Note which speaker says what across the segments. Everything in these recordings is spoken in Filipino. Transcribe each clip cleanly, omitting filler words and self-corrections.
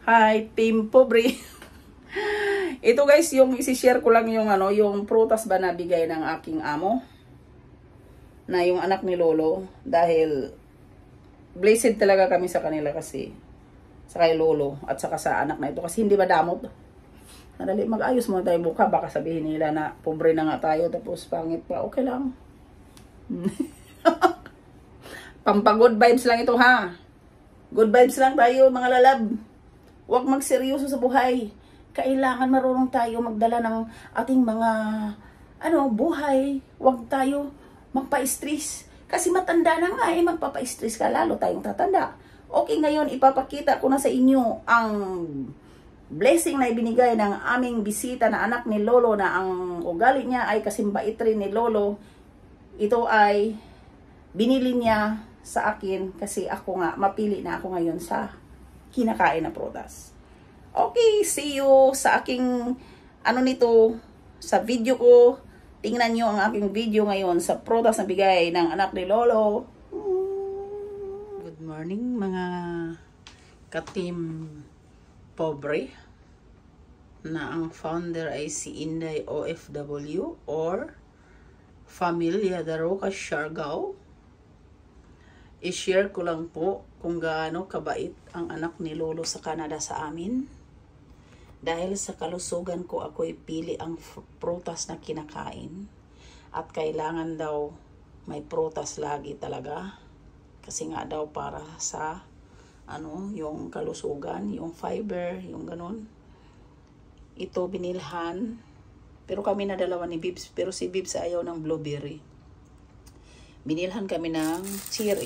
Speaker 1: Hi, Team Pobre. Ito guys, yung isi-share ko lang yung yung prutas ba na bigay ng aking amo na yung anak ni Lolo, dahil blessed talaga kami sa kanila kasi sa kay Lolo at saka sa anak na ito kasi hindi madamot. Nadali mag-ayos mo tayo mukha, baka sabihin nila na pobre na nga tayo tapos pangit pa. Okay lang. Pampa-good vibes lang ito ha. Good vibes lang tayo mga lalab. Huwag magseryoso sa buhay. Kailangan marunong tayo magdala ng ating mga buhay. Huwag tayo magpa-stress. Kasi matanda na nga magpapa-stress ka, lalo tayong tatanda. Okay, ngayon ipapakita ko na sa inyo ang blessing na ibinigay ng aming bisita na anak ni Lolo, na ang ugali niya ay kasimbait rin ni Lolo. Ito ay binili niya sa akin kasi ako nga, mapili na ako ngayon sa kinakain na prutas. Okay, see you sa aking nito, sa video ko. Tingnan nyo ang aking video ngayon sa prutas na bigay ng anak ni Lolo. Good morning mga ka-team Pobre, na ang founder ay si Inday OFW or Familia Daroca, Siargao. I-share ko lang po kung gaano kabait ang anak ni Lolo sa Canada sa amin. Dahil sa kalusugan ko, ako'y pili ang prutas na kinakain. At kailangan daw may prutas lagi talaga. Kasi nga daw para sa yung kalusugan, yung fiber, yung ganun. Ito binilhan. Pero kami na dalawa ni Bibs. Pero si Bibs ayaw ng blueberry. Binilhan kami ng cherry.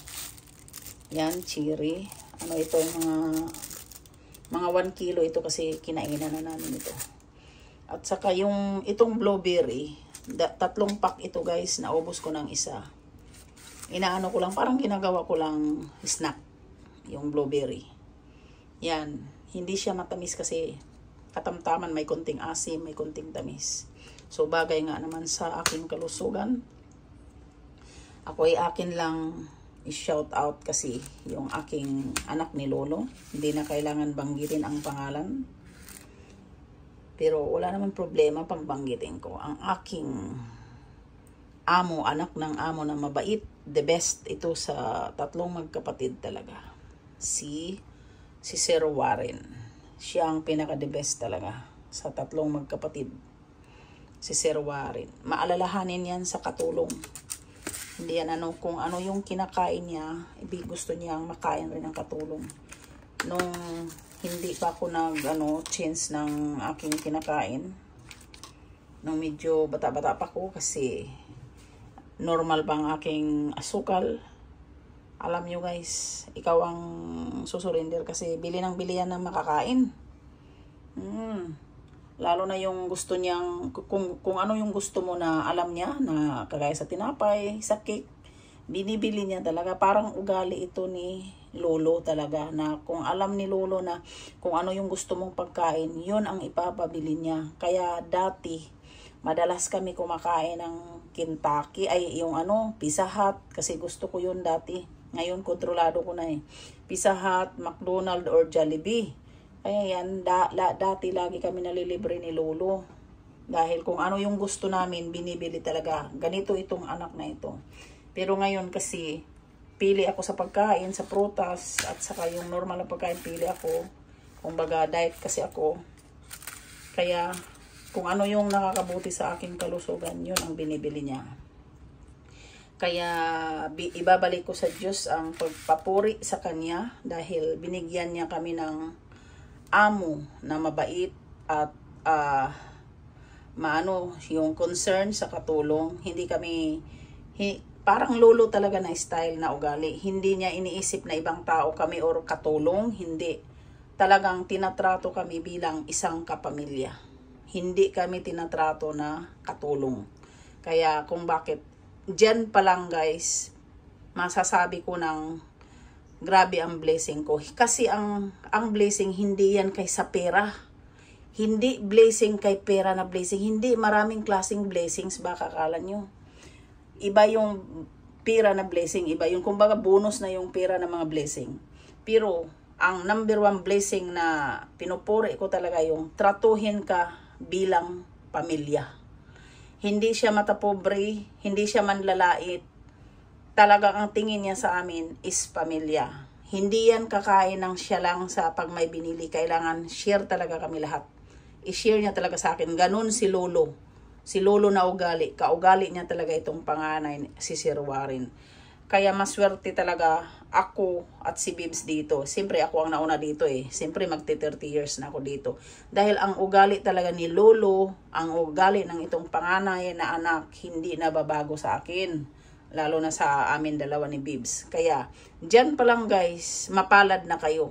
Speaker 1: Yan, cherry. Ito yung mga 1 kilo ito kasi kinainan na namin ito. At saka itong blueberry, 3 pack ito guys, naubos ko ng isa. Inaano ko lang, parang ginagawa ko lang snack, yung blueberry. Yan, hindi siya matamis kasi katamtaman, may konting asim, may konting tamis. So bagay nga naman sa aking kalusugan. Ako ay akin lang i-shout out kasi yung aking anak ni Lolo. Hindi na kailangan banggitin ang pangalan. Pero wala naman problema pag banggitin ko. Ang aking amo, anak ng amo na mabait, the best ito sa 3 magkapatid talaga. Si Sir Warren. Siya ang pinaka-the best talaga sa 3 magkapatid. Si Sir Warren. Maalalahanin yan sa katulong. Hindi yan kung ano yung kinakain niya, gusto niyang makain rin ng katulong. Nung hindi pa ako change ng aking kinakain, nung medyo bata-bata pa ko kasi normal bang aking asukal. Alam nyo guys, ikaw ang susurinder kasi bili ng bili yan ng makakain. Lalo na yung gusto niyang, kung ano yung gusto mo na alam niya, na kagaya sa tinapay, sa cake, binibili niya talaga. Parang ugali ito ni Lolo talaga, na kung alam ni Lolo na kung ano yung gusto mong pagkain, yun ang ipapabili niya. Kaya dati, madalas kami kumakain ng Kentucky, yung Pizza Hut, kasi gusto ko yun dati. Ngayon, kontrolado ko na Pizza Hut, McDonald's, or Jollibee. Kaya yan, dati lagi kami nalilibre ni Lolo. Dahil kung ano yung gusto namin, binibili talaga. Ganito itong anak na ito. Pero ngayon kasi, pili ako sa pagkain, sa prutas, at saka yung normal na pagkain, pili ako. Kumbaga, diet kasi ako. Kaya, kung ano yung nakakabuti sa aking kalusugan, yun ang binibili niya. Kaya, ibabalik ko sa Diyos ang pagpapuri sa Kanya, dahil binigyan niya kami ng amo na mabait at yung concern sa katulong. Hindi kami parang Lolo talaga na style na ugali. Hindi niya iniisip na ibang tao kami or katulong. Hindi. Talagang tinatrato kami bilang isang kapamilya. Hindi kami tinatrato na katulong. Kaya kung bakit dyan pa lang guys, masasabi ko ng grabe ang blessing ko. Kasi ang blessing, hindi yan kay sa pera. Hindi blessing kay pera na blessing. Hindi maraming klaseng blessings, baka akala nyo. Iba yung pera na blessing, iba yung kumbaga bonus na yung pera na mga blessing. Pero ang number one blessing na pinupuri ko talaga yung tratuhin ka bilang pamilya. Hindi siya matapobre, hindi siya manlalait. Talagang ang tingin niya sa amin is pamilya. Hindi yan kakain ng siya lang sa pag may binili. Kailangan share talaga kami lahat. I-share niya talaga sa akin. Ganun si Lolo. Si Lolo na ugali. Kaugali niya talaga itong panganay, si Sir Warren. Kaya maswerte talaga ako at si Bibs dito. Siyempre ako ang nauna dito eh. Siyempre magti 30 years na ako dito. Dahil ang ugali talaga ni Lolo, ang ugali ng itong panganay na anak, hindi nababago sa akin. Lalo na sa amin dalawa ni Bibs. Kaya, dyan pa lang guys, mapalad na kayo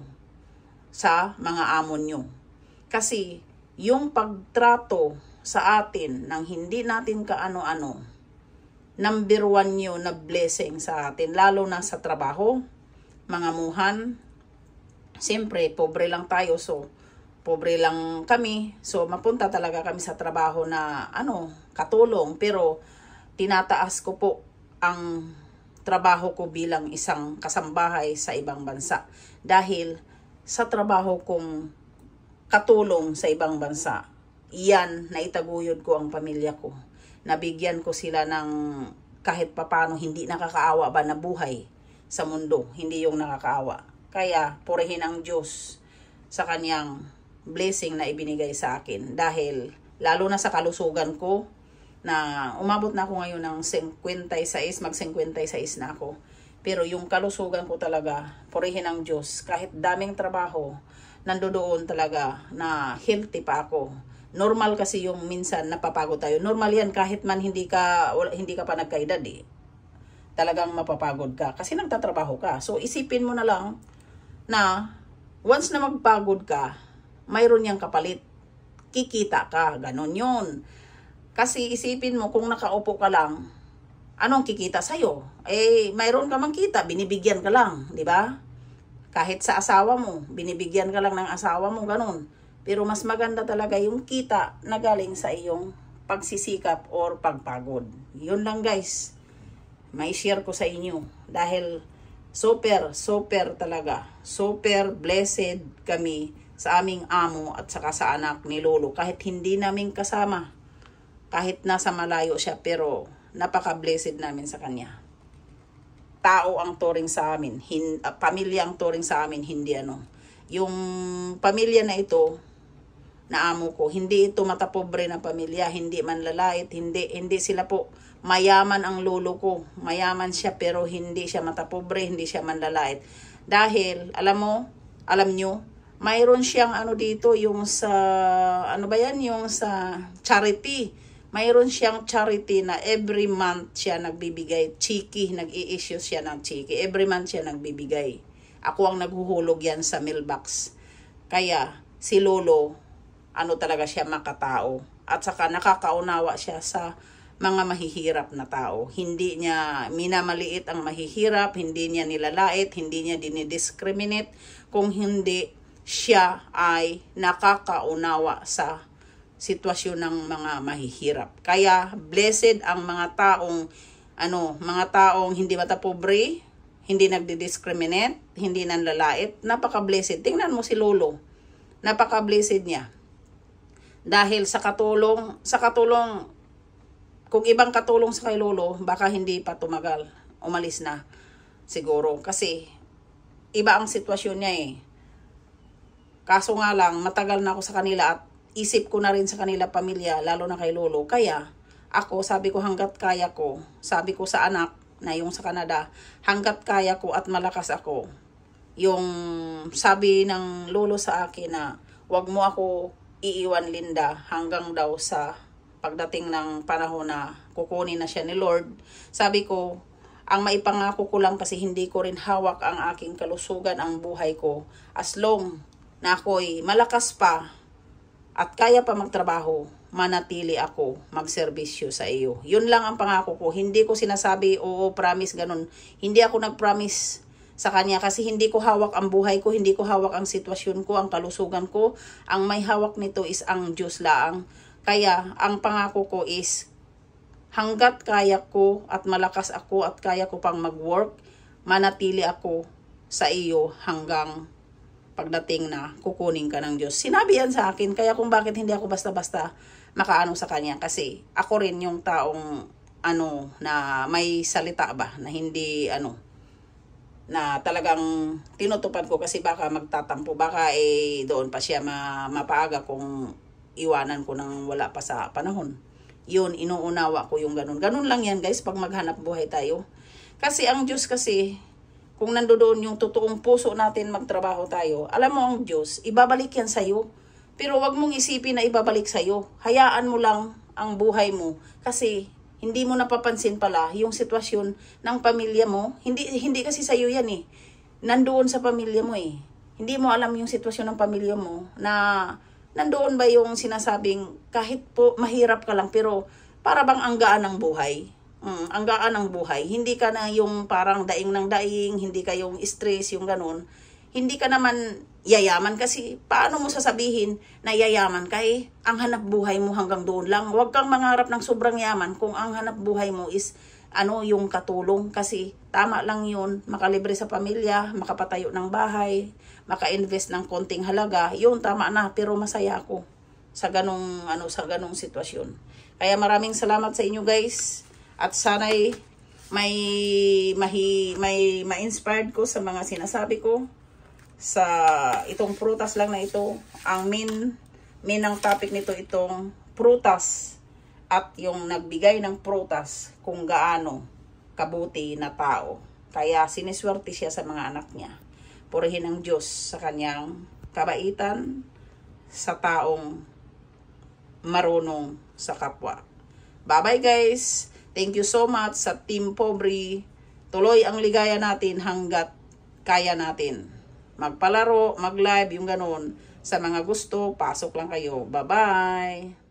Speaker 1: sa mga amo nyo. Kasi, yung pagtrato sa atin ng hindi natin kaano-ano, number one nyo na blessing sa atin, lalo na sa trabaho, mga muhan. Siyempre, pobre lang tayo, so, pobre lang kami. So, mapunta talaga kami sa trabaho na, katulong. Pero, tinataas ko po ang trabaho ko bilang isang kasambahay sa ibang bansa. Dahil sa trabaho kong katulong sa ibang bansa, iyan, naitaguyod ko ang pamilya ko. Nabigyan ko sila ng kahit papano hindi nakakaawa ba na buhay sa mundo. Hindi yung nakakaawa. Kaya purihin ang Diyos sa kanyang blessing na ibinigay sa akin. Dahil lalo na sa kalusugan ko, na umabot na ako ngayon ng 56, mag-56 na ako. Pero yung kalusugan ko talaga, purihin ang Diyos. Kahit daming trabaho, nandoon talaga na healthy pa ako. Normal kasi yung minsan napapagod tayo. Normal yan kahit man hindi ka pa nagkaedad eh. Talagang mapapagod ka kasi nagtatrabaho ka. So isipin mo na lang na once na magpagod ka, mayroon yang kapalit. Kikita ka, ganon yun. Kasi isipin mo, kung nakaupo ka lang, anong kikita sa'yo? Eh, mayroon ka mang kita, binibigyan ka lang, di ba? Kahit sa asawa mo, binibigyan ka lang ng asawa mo, ganun. Pero mas maganda talaga yung kita na galing sa iyong pagsisikap or pagpagod. Yun lang guys, may share ko sa inyo. Dahil super talaga, super blessed kami sa aming amo at saka sa anak ni Lolo. Kahit hindi namin kasama. Kahit nasa malayo siya, pero napaka-blessed namin sa kanya. Tao ang turing sa amin, pamilya ang turing sa amin, hindi ano. Yung pamilya na ito, na amo ko, hindi ito matapobre na pamilya, hindi manlalait, hindi sila po, mayaman ang lolo ko. Mayaman siya pero hindi siya matapobre, hindi siya manlalait. Dahil, alam nyo, mayroon siyang dito, yung sa, yung sa charity. Mayroon siyang charity na every month siya nagbibigay. Chiki, nag-i-issue siya ng chiki. Every month siya nagbibigay. Ako ang naghuhulog yan sa mailbox. Kaya, si Lolo, talaga siya makatao. At saka nakakaunawa siya sa mga mahihirap na tao. Hindi niya minamaliit ang mahihirap, hindi niya nilalait, hindi niya dinidiscriminate. Kung hindi, siya ay nakakaunawa sa sitwasyon ng mga mahihirap. Kaya blessed ang mga taong hindi matapobre, hindi nagdi-discriminate, hindi nanlalait. Napaka-blessed. Tingnan mo si Lolo. Napaka-blessed niya. Dahil sa katulong, kung ibang katulong sa kay Lolo, baka hindi pa tumagal. Umalis na siguro. Kasi iba ang sitwasyon niya eh. Kaso nga lang, matagal na ako sa kanila at isip ko na rin sa kanila pamilya, lalo na kay Lolo. Kaya, ako, sabi ko hanggat kaya ko, sabi ko sa anak na yung sa Canada, hanggat kaya ko at malakas ako. Yung sabi ng Lolo sa akin na, wag mo ako iiwan Linda hanggang daw sa pagdating ng panahon na kukunin na siya ni Lord. Sabi ko, ang maipangako ko lang kasi hindi ko rin hawak ang aking kalusugan, ang buhay ko. As long na ako'y malakas pa, at kaya pa magtrabaho, manatili ako magserbisyo sa iyo. Yun lang ang pangako ko. Hindi ko sinasabi, oo, promise, ganun. Hindi ako nag-promise sa kanya kasi hindi ko hawak ang buhay ko, hindi ko hawak ang sitwasyon ko, ang kalusugan ko. Ang may hawak nito is ang Diyos laang. Kaya, ang pangako ko is, hanggat kaya ko at malakas ako at kaya ko pang mag-work, manatili ako sa iyo hanggang pagdating na kukunin ka ng Diyos. Sinabi yan sa akin, kaya kung bakit hindi ako basta-basta makaano sa kanya. Kasi ako rin yung taong na may salita ba, na hindi na talagang tinutupad ko kasi baka magtatampo, baka doon pa siya mapaaga kung iwanan ko nang wala pa sa panahon. Yun, inuunawa ko yung ganun. Ganun lang yan guys, pag maghanap buhay tayo. Kasi ang Diyos kasi, kung nandoon yung totoong puso natin magtrabaho tayo, alam mo ang Diyos, ibabalik yan sa'yo. Pero wag mong isipin na ibabalik sa'yo. Hayaan mo lang ang buhay mo. Kasi hindi mo napapansin pala yung sitwasyon ng pamilya mo. Hindi kasi sa'yo yan eh. Nandoon sa pamilya mo eh. Hindi mo alam yung sitwasyon ng pamilya mo na nandoon ba yung sinasabing kahit po mahirap ka lang pero para bang ang gaan ng buhay. Ang gaan ng buhay. Hindi ka na yung parang daing ng daing, hindi ka yung stress, yung ganun. Hindi ka naman yayaman kasi paano mo sasabihin na yayaman ka eh? Ang hanap buhay mo hanggang doon lang. Huwag kang mangarap ng sobrang yaman kung ang hanap buhay mo is yung katulong. Kasi tama lang yun, makalibre sa pamilya, makapatayo ng bahay, maka-invest ng konting halaga, yun tama na, pero masaya ako sa ganong sitwasyon. Kaya maraming salamat sa inyo guys, at sana'y may ma-inspired ko sa mga sinasabi ko sa itong prutas lang na ito. Ang main ng topic nito itong prutas at yung nagbigay ng prutas kung gaano kabuti na tao. Kaya siniswerte siya sa mga anak niya. Purihin ang Diyos sa kanyang kabaitan sa taong marunong sa kapwa. Bye-bye guys! Thank you so much sa Team Pobre. Tuloy ang ligaya natin hanggat kaya natin. Magpalaro, mag-live, yung ganun. Sa mga gusto, pasok lang kayo. Bye-bye!